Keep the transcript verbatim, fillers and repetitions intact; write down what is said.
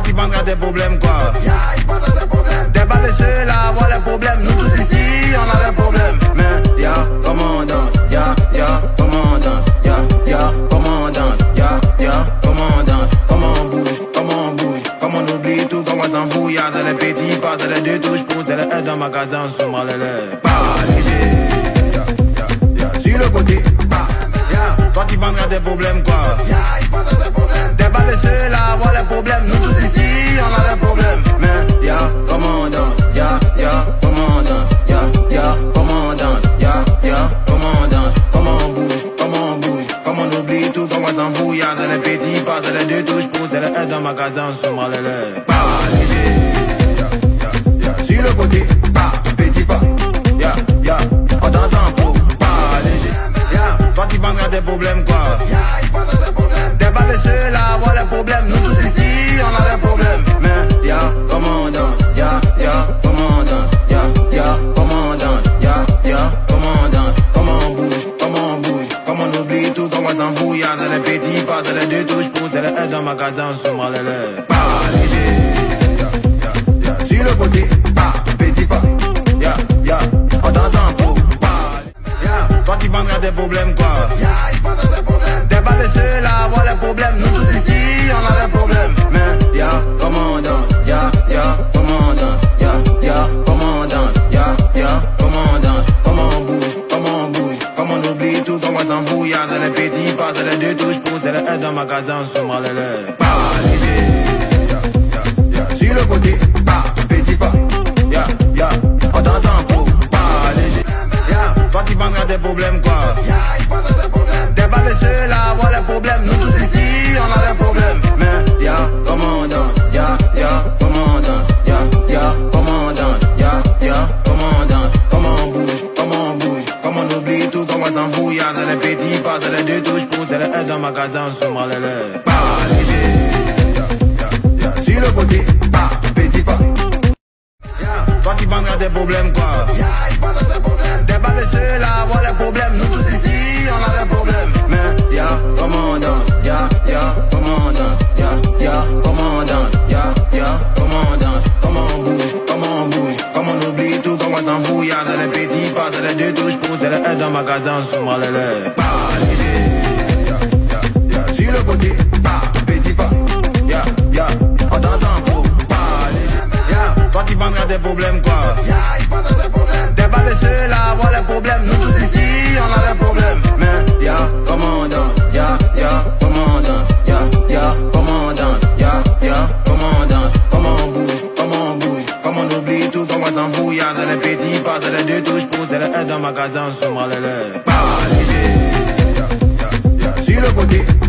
tu penses à tes problèmes quoi. Yeah, il pense à ses problèmes. T'es pas le seul à avoir les problèmes. Nous tous ici, on a des problèmes. Mais ya, comment on danse. Ya, ya, comment on danse. Ya, ya, comment on danse. Ya, ya, comment on danse. Comment on bouge, comment on bouge. Comment on oublie tout, comment on s'en fout. Ya, c'est les petits pas, c'est les deux touches pour. C'est les un dans ma magasin, sous moi les lèvres. Bah, les ya, ya, ya. Sur le côté, bah, ya. Toi tu penses à tes problèmes quoi. Ya, il pense à ses problèmes. T'es pas le seul à avoir les problèmes. Nous tous ici, on a des problèmes. Mais ya, comment on danse. Ya, ya, comment on danse. Ya, ya, comment on danse. Ya, ya, comment on danse. Comment on bouge, comment on bouge. Comment on oublie tout, comment on s'en fout. Ya, c'est les petits pas, c'est les deux touches pour. C'est les un dans ma magasin, sous moi les lèvres. Bah, les ya, ya, ya. Sur le côté, bah, petit pas. Ya, ya, on danse en pro. Bah, les ya, toi tu penses à tes problèmes quoi. Ya, il pense à ses problèmes. T'es pas le seul à avoir les problèmes. Nous tous ici, on a des problèmes. Mais ya, comment on danse. Ya, ya, comment on danse. Ya, ya, comment on danse. Ya, ya, comment on danse. Comment on bouge, comment on bouge. Comment on oublie tout, comment on s'en fout. Ya, c'est les petits pas, c'est les deux touches pour. C'est les un dans ma magasin, sous moi les lèvres. Bah, les ya, ya, ya. Sur le côté, bah, petit pas. Ya, ya, on danse en pro. Bah, ya, toi tu penses à tes problèmes quoi. Ya, il pense à ses problèmes. T'es pas le seul à avoir les problèmes. Nous tous ici, on a des problèmes. Mais ya, comment on danse. Ya, ya, comment on danse. Ya, ya, comment on danse. Ya, ya, comment on danse. Comment on bouge, comment on bouge. Comment on oublie tout, comment on s'en fout. Ya, c'est les petits pas, c'est les deux touches pour. C'est les un dans ma magasin, sous moi les lèvres. Bah, les ya, ya, ya. Sur le côté, bah, petit pas. Ya, ya, on danse en pro. Bah, les ya, toi tu penses à tes problèmes quoi. Ya, il pense à ses problèmes. T'es pas le seul à avoir les problèmes. Nous tous ici, on a des problèmes. Mais ya, comment on danse. Ya, ya, comment on danse. Ya, ya, comment on danse. Ya, ya, comment on danse. Comment on bouge, comment on bouge. Comment on oublie tout, comment on s'en fout. Ya, c'est les petits pas, c'est les deux touches pour. C'est les un dans ma magasin, sous moi les lèvres. Bah, les ya, ya, ya. Sur le côté, bah, petit pas. Ya, toi tu penses à tes problèmes quoi. Ya, il pense à ses problèmes. T'es pas le seul à avoir les problèmes. Nous tous ici, on a des problèmes. Mais ya, comment on danse. Ya, ya, comment on danse. Ya, ya, comment on danse. Ya, ya, comment on danse. Comment on bouge, comment on bouge. Comment on oublie tout, comment on s'en fout. Ya, c'est les petits pas, c'est les deux touches pour. C'est les un dans ma magasin, sous moi les lèvres. Bah, les ya, ya, ya. Sur le côté, bah, petit pas. Ya, ya, on danse en pro. Bah, les ya, toi tu penses à tes problèmes quoi. Ya, il pense à ses problèmes. T'es pas le seul à avoir les problèmes. Nous tous ici, on a des problèmes. Mais ya, comment on danse. Ya, ya, comment on danse. Ya, ya, comment on danse. Ya, ya, comment on danse. Comment on bouge, comment on bouge. Comment on oublie tout, comment on s'en fout. Ya, c'est les petits pas, c'est les deux touches pour. C'est les un dans ma magasin, sous moi les lèvres. Bah, les ya, ya, ya. Sur le côté.